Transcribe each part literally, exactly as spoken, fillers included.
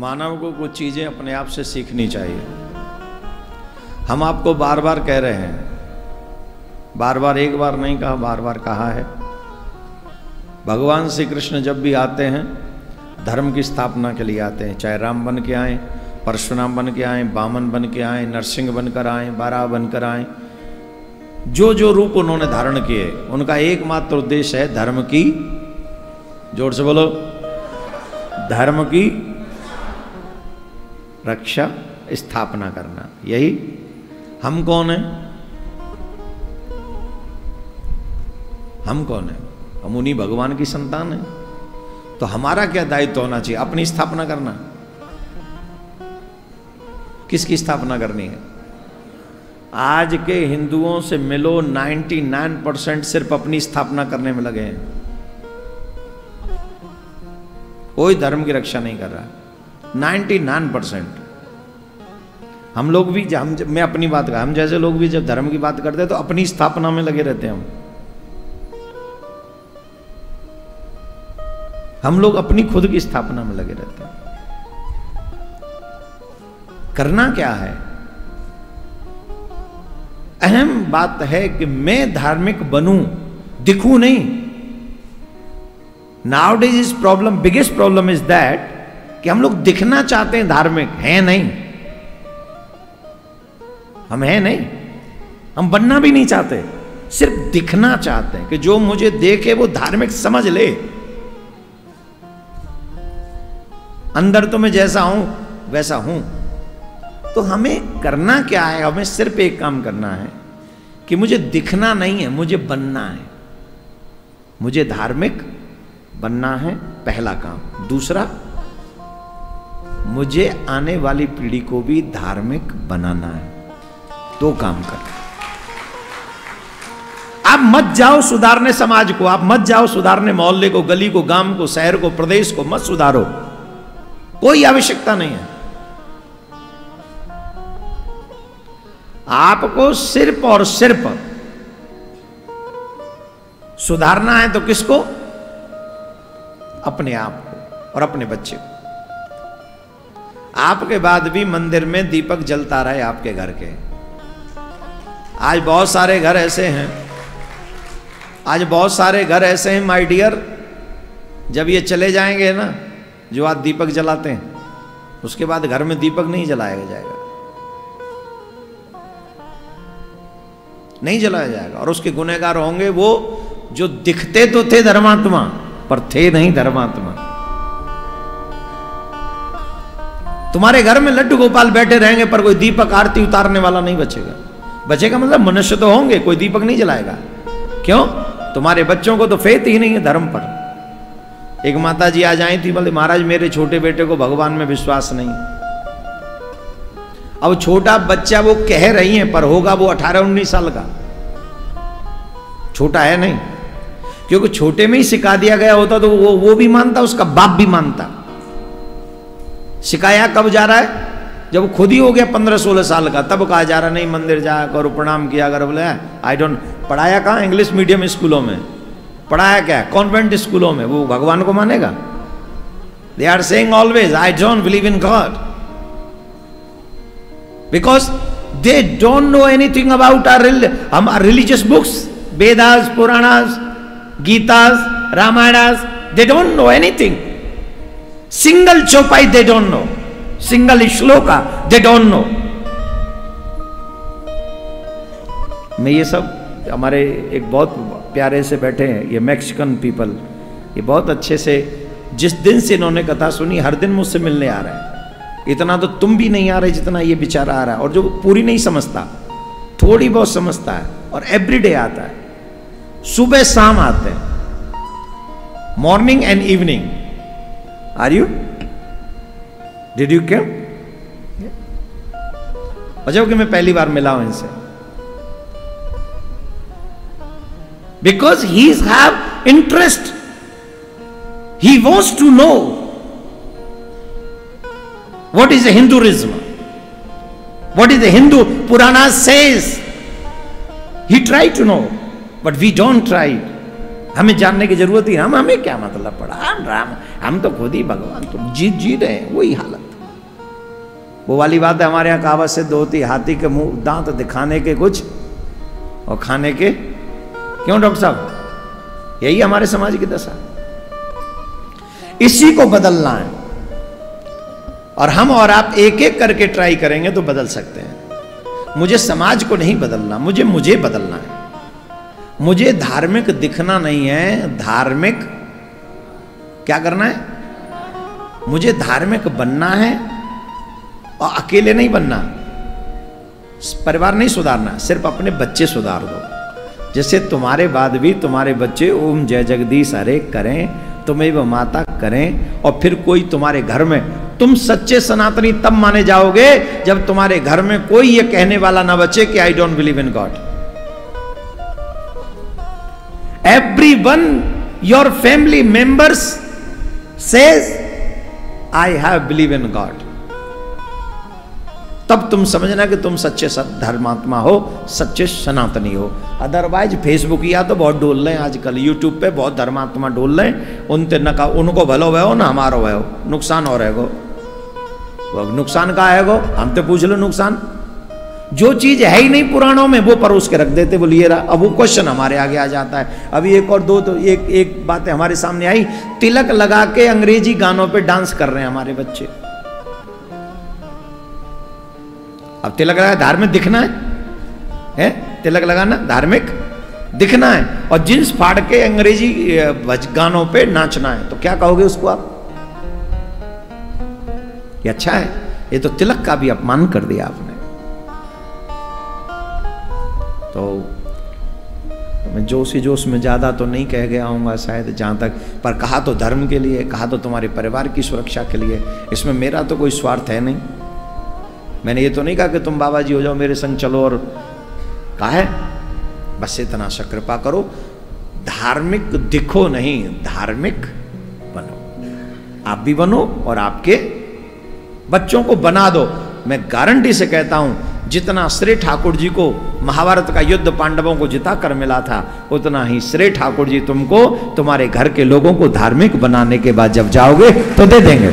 मानव को कुछ चीज़ें अपने आप से सीखनी चाहिए। हम आपको बार बार कह रहे हैं, बार बार एक बार नहीं कहा, बार बार कहा है। भगवान श्री कृष्ण जब भी आते हैं धर्म की स्थापना के लिए आते हैं, चाहे राम बन के आए, परशुराम बन के आए, बामन बन के आए, नरसिंह बनकर आए, बारह बनकर आए, जो जो रूप उन्होंने धारण किए उनका एकमात्र उद्देश्य है धर्म की, जोर से बोलो, धर्म की रक्षा स्थापना करना। यही हम कौन है? हम कौन है? हम उन्हीं भगवान की संतान है। तो हमारा क्या दायित्व होना चाहिए? अपनी स्थापना करना। किसकी स्थापना करनी है? आज के हिंदुओं से मिलो, निन्यानवे परसेंट सिर्फ अपनी स्थापना करने में लगे हैं। कोई धर्म की रक्षा नहीं कर रहा। निन्यानवे परसेंट। हम लोग भी, हम मैं अपनी बात का, हम जैसे लोग भी जब धर्म की बात करते हैं तो अपनी स्थापना में लगे रहते हैं। हम हम लोग अपनी खुद की स्थापना में लगे रहते हैं। करना क्या है? अहम बात है कि मैं धार्मिक बनूं, दिखूं नहीं। Nowadays is problem, biggest problem is that कि हम लोग दिखना चाहते हैं धार्मिक, हैं नहीं। हम हैं नहीं, हम बनना भी नहीं चाहते, सिर्फ दिखना चाहते हैं कि जो मुझे देखे वो धार्मिक समझ ले। अंदर तो मैं जैसा हूं वैसा हूं। तो हमें करना क्या है? हमें सिर्फ एक काम करना है कि मुझे दिखना नहीं है, मुझे बनना है। मुझे धार्मिक बनना है, पहला काम। दूसरा, मुझे आने वाली पीढ़ी को भी धार्मिक बनाना है। दो काम कर। आप मत जाओ सुधारने समाज को, आप मत जाओ सुधारने मोहल्ले को, गली को, गांव को, शहर को, प्रदेश को मत सुधारो, कोई आवश्यकता नहीं है। आपको सिर्फ और सिर्फ सुधारना है। तो किसको? अपने आप को और अपने बच्चे को। आपके बाद भी मंदिर में दीपक जलता रहे आपके घर के। आज बहुत सारे घर ऐसे हैं, आज बहुत सारे घर ऐसे हैं माय डियर, जब ये चले जाएंगे ना, जो आज दीपक जलाते हैं, उसके बाद घर में दीपक नहीं जलाया जाएगा, नहीं जलाया जाएगा। और उसके गुनहगार होंगे वो जो दिखते तो थे धर्मात्मा पर थे नहीं धर्मात्मा। तुम्हारे घर में लड्डू गोपाल बैठे रहेंगे पर कोई दीपक आरती उतारने वाला नहीं बचेगा। बचेगा मतलब मनुष्य तो होंगे, कोई दीपक नहीं जलाएगा। क्यों? तुम्हारे बच्चों को तो फेथ ही नहीं है धर्म पर। एक माता जी आज आई थी, बोले महाराज मेरे छोटे बेटे को भगवान में विश्वास नहीं। अब छोटा बच्चा वो कह रही है, पर होगा वो अठारह उन्नीस साल का, छोटा है नहीं। क्योंकि छोटे में ही सिखा दिया गया होता तो वो वो भी मानता, उसका बाप भी मानता। सिखाया कब जा रहा है? जब वो खुद ही हो गया पंद्रह सोलह साल का, तब कहा जा रहा नहीं मंदिर जा कर प्रणाम किया कर। बोले आई डोंट, पढ़ाया कहाँ? इंग्लिश मीडियम स्कूलों में पढ़ाया क्या? कॉन्वेंट स्कूलों में। वो भगवान को मानेगा? They are saying always I don't believe in God, because they don't know anything about our religious books, Vedas, Puranas, Gitas, Ramayanas. They don't know anything. Single chaupai they don't know, single shloka they don't know. मैं ये सब, हमारे एक बहुत प्यारे से बैठे हैं ये मैक्सिकन पीपल, ये बहुत अच्छे से, जिस दिन से इन्होंने कथा सुनी हर दिन मुझसे मिलने आ रहा है। इतना तो तुम भी नहीं आ रहे जितना ये बेचारा आ रहा है। और जो पूरी नहीं समझता, थोड़ी बहुत समझता है, और एवरीडे आता है, सुबह शाम आते हैं, morning and evening. Are you did you come? और जबकि मैं पहली बार मिला हूं इनसे, because he have interest, he wants to know what is the Hinduism, what is the Hindu Purana says. He try to know, but we don't try. हमें जानने की जरूरत ही, हम हमें क्या मतलब पड़ा? हम राम, हम तो खुद ही भगवान, तो जी जी रहे हैं वही हालत। वो वाली बात है, हमारे यहाँ कहावत से दो होती, हाथी के मुंह दांत दिखाने के कुछ और खाने के, क्यों डॉक्टर साहब? यही हमारे समाज की दशा। इसी को बदलना है, और हम और आप एक एक करके ट्राई करेंगे तो बदल सकते हैं। मुझे समाज को नहीं बदलना, मुझे मुझे बदलना है। मुझे धार्मिक दिखना नहीं है, धार्मिक क्या करना है? मुझे धार्मिक बनना है, और अकेले नहीं बनना, परिवार नहीं सुधारना, सिर्फ अपने बच्चे सुधार दो। जैसे तुम्हारे बाद भी तुम्हारे बच्चे ओम जय जगदीश हरे करें, तुम्हें वो माता करें, और फिर कोई तुम्हारे घर में, तुम सच्चे सनातनी तब माने जाओगे जब तुम्हारे घर में कोई ये कहने वाला ना बचे कि I don't believe in God. Every one your family members says I have believe in God. तब तुम समझना कि तुम सच्चे धर्मात्मा हो, सच्चे सनातनी हो। अदरवाइज फेसबुक या तो बहुत डोल रहे हैं आजकल, यूट्यूब पे बहुत धर्मात्मा डोल रहे हैं, उनते न का उनको भलो वह ना हमारो वह नुकसान हो रहेगो। नुकसान का है गो, हम तो पूछ लो नुकसान। जो चीज है ही नहीं पुराणों में वो परोस के रख देते, बोलिए रहा। अब वो क्वेश्चन हमारे आगे आ जाता है। अभी एक और दो तो एक एक बातें हमारे सामने आई, तिलक लगा के अंग्रेजी गानों पे डांस कर रहे हैं हमारे बच्चे। अब तिलक लगा धार्मिक दिखना है, है? तिलक लगाना धार्मिक दिखना है, और जींस फाड़ के अंग्रेजी गानों पे नाचना है, तो क्या कहोगे उसको आप? ये अच्छा है? ये तो तिलक का भी अपमान कर दिया आपने। तो मैं जोश ही जोश में ज्यादा तो नहीं कह गया हूँगा शायद, जहां तक, पर कहा तो धर्म के लिए, कहा तो तुम्हारे परिवार की सुरक्षा के लिए। इसमें मेरा तो कोई स्वार्थ है नहीं। मैंने ये तो नहीं कहा कि तुम बाबा जी हो जाओ मेरे संग चलो, और कहा है बस इतना सा कृपा करो, धार्मिक दिखो नहीं, धार्मिक बनो। आप भी बनो और आपके बच्चों को बना दो। मैं गारंटी से कहता हूं, जितना श्री ठाकुर जी को महाभारत का युद्ध पांडवों को जिता कर मिला था, उतना ही श्री ठाकुर जी तुमको तुम्हारे घर के लोगों को धार्मिक बनाने के बाद जब जाओगे तो दे देंगे,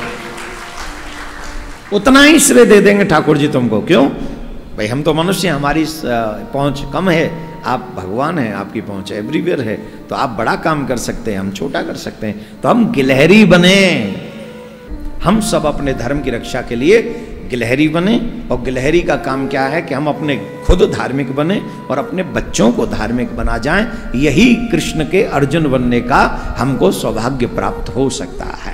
उतना ही श्रेय दे देंगे ठाकुर जी तुमको। क्यों भाई? हम तो मनुष्य, हमारी पहुंच कम है, आप भगवान हैं, आपकी पहुंच एवरीवेयर है, तो आप बड़ा काम कर सकते हैं, हम छोटा कर सकते हैं। तो हम गिलहरी बने, हम सब अपने धर्म की रक्षा के लिए गिलहरी बने। और गिलहरी का काम क्या है कि हम अपने खुद धार्मिक बने और अपने बच्चों को धार्मिक बना जाएं। यही कृष्ण के अर्जुन बनने का हमको सौभाग्य प्राप्त हो सकता है।